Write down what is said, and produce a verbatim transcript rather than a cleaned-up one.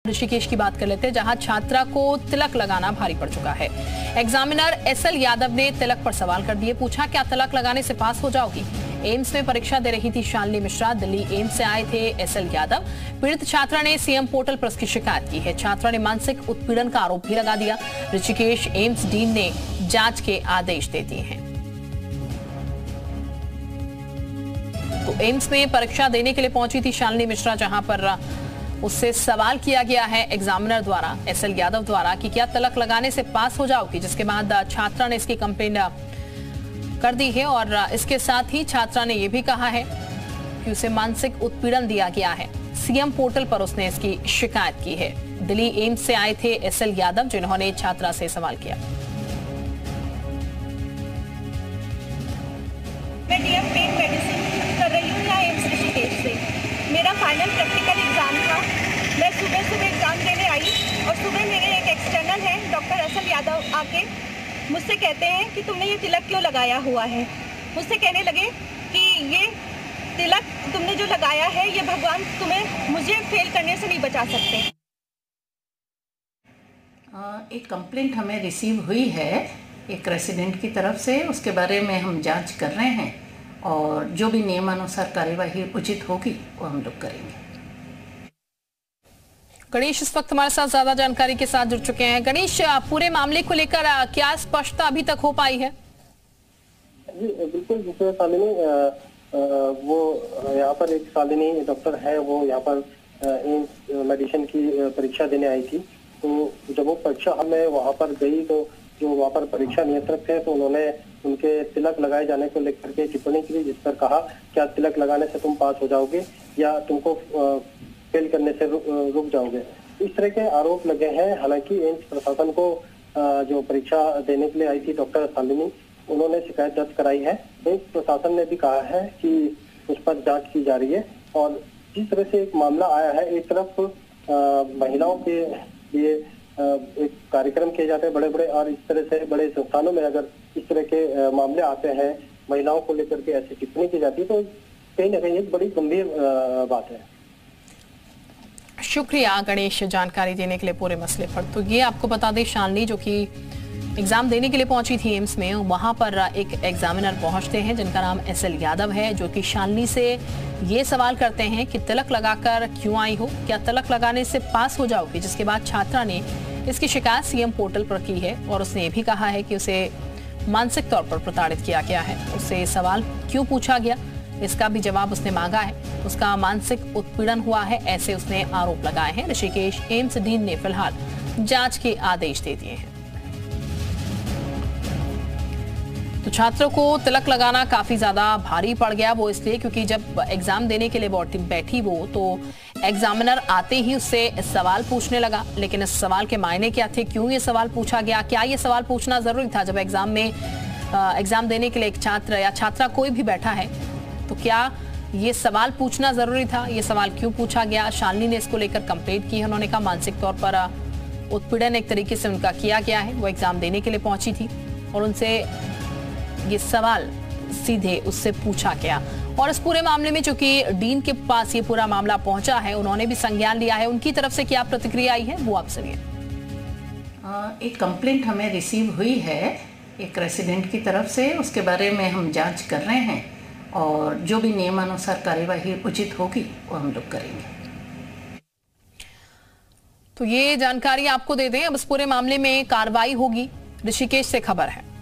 ऋषिकेश की बात कर लेते हैं, जहां छात्रा को तिलक लगाना भारी पड़ चुका है। एग्जामिनर एसएल यादव ने तिलक पर सवाल कर दिए। पूछा, क्या तिलक लगाने से पास हो जाओगी? एम्स में परीक्षा दे रही थी शालिनी मिश्रा। दिल्ली एम्स से आए थे एसएल यादव। पीड़ित छात्रा ने सीएम पोर्टल पर उसकी शिकायत की है। छात्रा ने मानसिक उत्पीड़न का आरोप भी लगा दिया। ऋषिकेश एम्स डीन ने जांच के आदेश दे दिए हैं। तो एम्स में परीक्षा देने के लिए पहुंची थी शालिनी मिश्रा, जहां पर उससे सवाल किया गया है एग्जामिनर द्वारा, एसएल यादव द्वारा, कि क्या तिलक लगाने से पास हो जाओगी, जिसके बाद छात्रा ने इसकी कंप्लेंट कर दी है। और इसके साथ ही छात्रा ने यह भी कहा है कि उसे मानसिक उत्पीड़न दिया गया है। सीएम पोर्टल पर उसने इसकी शिकायत की है। दिल्ली एम्स से आए थे एसएल यादव, जिन्होंने छात्रा से सवाल किया। मैं डीएम पेन मेडिसिन कर रही हूँ यहाँ एम्स ऋषिकेश से। मेरा फाइनल प्रैक्टिकल एग्जाम था। मैं सुबह सुबह एग्जाम देने आई और सुबह मेरे एक एक्सटर्नल हैं डॉक्टर एसएल यादव आके मुझसे कहते हैं कि तुमने ये तिलक क्यों लगाया हुआ है। मुझसे कहने लगे कि ये तिलक तुमने जो लगाया है ये भगवान तुम्हें मुझे फेल करने से नहीं बचा सकते। एक कंप्लेंट हमें रिसीव हुई है एक रेसिडेंट की तरफ से। उसके बारे में हम जांच कर रहे हैं और जो भी नियमानुसार कार्यवाही उचित होगी वो हम लोग करेंगे। गणेश इस वक्त हमारे साथ ज्यादा जानकारी के साथ जुड़ चुके हैं। गणेश, पूरे मामले को लेकर क्या स्पष्टता अभी तक हो पाई है? जी बिल्कुल, जिसमें शालिनी वो यहाँ पर एक शालिनी डॉक्टर है, वो यहाँ पर एम्स मेडिसिन की परीक्षा देने आई थी। तो जब वो परीक्षा हमें वहाँ पर गई तो जो वहाँ पर परीक्षा नियंत्रक थे तो उन्होंने उनके तिलक लगाए जाने को लेकर के टिप्पणी की, जिस पर कहा क्या तिलक लगाने से तुम पास हो जाओगे या तुमको फेल करने से रुक जाओगे। इस तरह के आरोप लगे हैं। हालांकि एम्स प्रशासन को जो परीक्षा देने के लिए आई थी डॉक्टर शालिनी, उन्होंने शिकायत दर्ज कराई है। एम्स प्रशासन ने भी कहा है कि उस पर जांच की जा रही है। और जिस तरह से एक मामला आया है, एक तरफ महिलाओं के लिए एक कार्यक्रम किए जाते हैं बड़े बड़े, और इस तरह से बड़े संस्थानों में अगर इस तरह के मामले आते हैं, महिलाओं को लेकर के ऐसी टिप्पणी की जाती है, तो कहीं ना कहीं एक बड़ी गंभीर बात है। शुक्रिया गणेश जानकारी देने के लिए पूरे मसले पर। तो ये आपको बता दें, शालिनी जो कि एग्जाम देने के लिए पहुंची थी एम्स में, वहां पर एक एग्जामिनर पहुंचते हैं जिनका नाम एसएल यादव है, जो कि शालिनी से ये सवाल करते हैं कि तिलक लगाकर क्यों आई हो, क्या तिलक लगाने से पास हो जाओगी? जिसके बाद छात्रा ने इसकी शिकायत सीएम पोर्टल पर की है और उसने ये भी कहा है कि उसे मानसिक तौर पर प्रताड़ित किया गया है। उससे सवाल क्यों पूछा गया, इसका भी जवाब उसने मांगा है। उसका मानसिक उत्पीड़न हुआ है, ऐसे उसने आरोप लगाए हैं। ऋषिकेश एम्स डीन ने फिलहाल जांच के आदेश दे दिए हैं। तो छात्रों को तिलक लगाना काफी ज्यादा भारी पड़ गया। वो इसलिए क्योंकि जब एग्जाम देने के लिए बैठी वो, तो एग्जामिनर आते ही उससे सवाल पूछने लगा। लेकिन इस सवाल के मायने क्या थे, क्यों ये सवाल पूछा गया, क्या ये सवाल पूछना जरूरी था? जब एग्जाम में एग्जाम देने के लिए एक छात्र या छात्रा कोई भी बैठा है, तो क्या ये सवाल पूछना जरूरी था? ये सवाल क्यों पूछा गया? शालिनी ने इसको लेकर कंप्लेंट की है। उन्होंने कहा मानसिक तौर पर उत्पीड़न एक तरीके से उनका किया गया है। वो एग्जाम देने के लिए पहुंची थी और उनसे ये सवाल सीधे उससे पूछा गया। और इस पूरे मामले में चूंकि डीन के पास ये पूरा मामला पहुंचा है, उन्होंने भी संज्ञान लिया है। उनकी तरफ से क्या प्रतिक्रिया आई है वो आप सुनिए। एक कंप्लेंट हमें रिसीव हुई है एक रेसिडेंट की तरफ से। उसके बारे में हम जांच कर रहे हैं और जो भी नियमानुसार कार्यवाही उचित होगी वो हम लोग करेंगे। तो ये जानकारी आपको दे दें, अब इस पूरे मामले में कार्रवाई होगी। ऋषिकेश से खबर है।